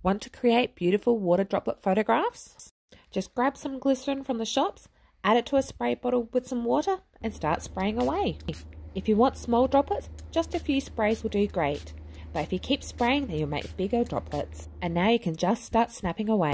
Want to create beautiful water droplet photographs? Just grab some glycerine from the shops, add it to a spray bottle with some water and start spraying away. If you want small droplets, just a few sprays will do great. But if you keep spraying, then you'll make bigger droplets. And now you can just start snapping away.